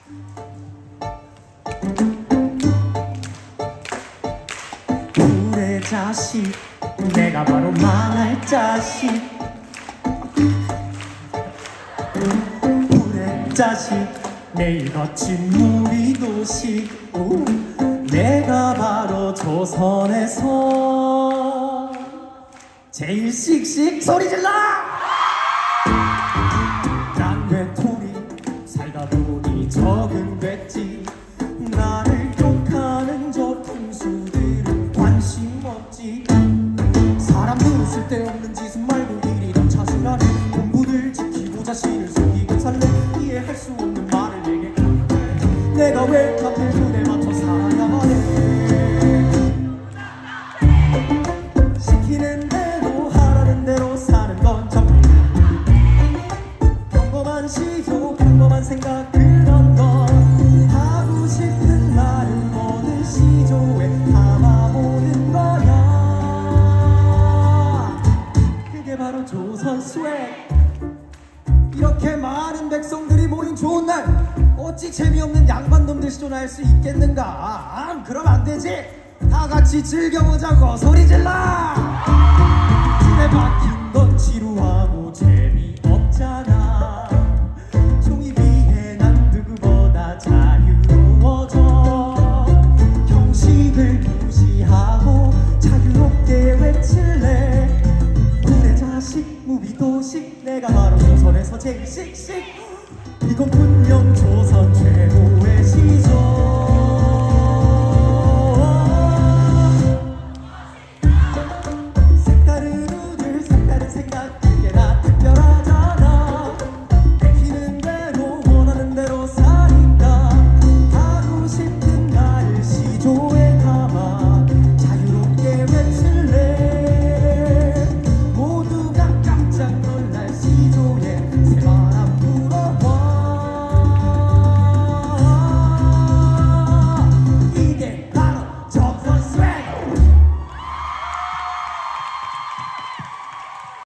우리 자식 내가 바로 망할 자식 우리 자식 내일 거친 우리 도시 내가 바로 조선에서 제일 씩씩 소리 질러! 난 외톨이 살다 보니 적응됐지 나를 욕하는 저 풍수들은 관심 없지 사람들은 쓸데없는 짓은 말고 일이란 자신하네 공부를 지키고 자신을 숨기고 살래 이해할 수 없는 말을 내게 내가 왜 같은 눈에 맞춰 살아야만 해 시키는 대로 하라는 대로 사는 건 정 평범한 시조 평범한 생각 그런 건 하고 싶은 말은 모든 시조에 담아보는 거야 그게 바로 조선 스웩 이렇게 많은 백성들이 모인 좋은 날 어찌 재미없는 양반놈들 시조나 할 수 있겠는가 그럼 안 되지 다 같이 즐겨보자고 소리 질러 집에 박힌 건 지루하고 재미없잖아 종이 위에 난 누구보다 자유로워져 형식을 무시하고 자유롭게 외칠래 우리 자식 무비도식 내가 바로 조선에서 제일 씩씩 이건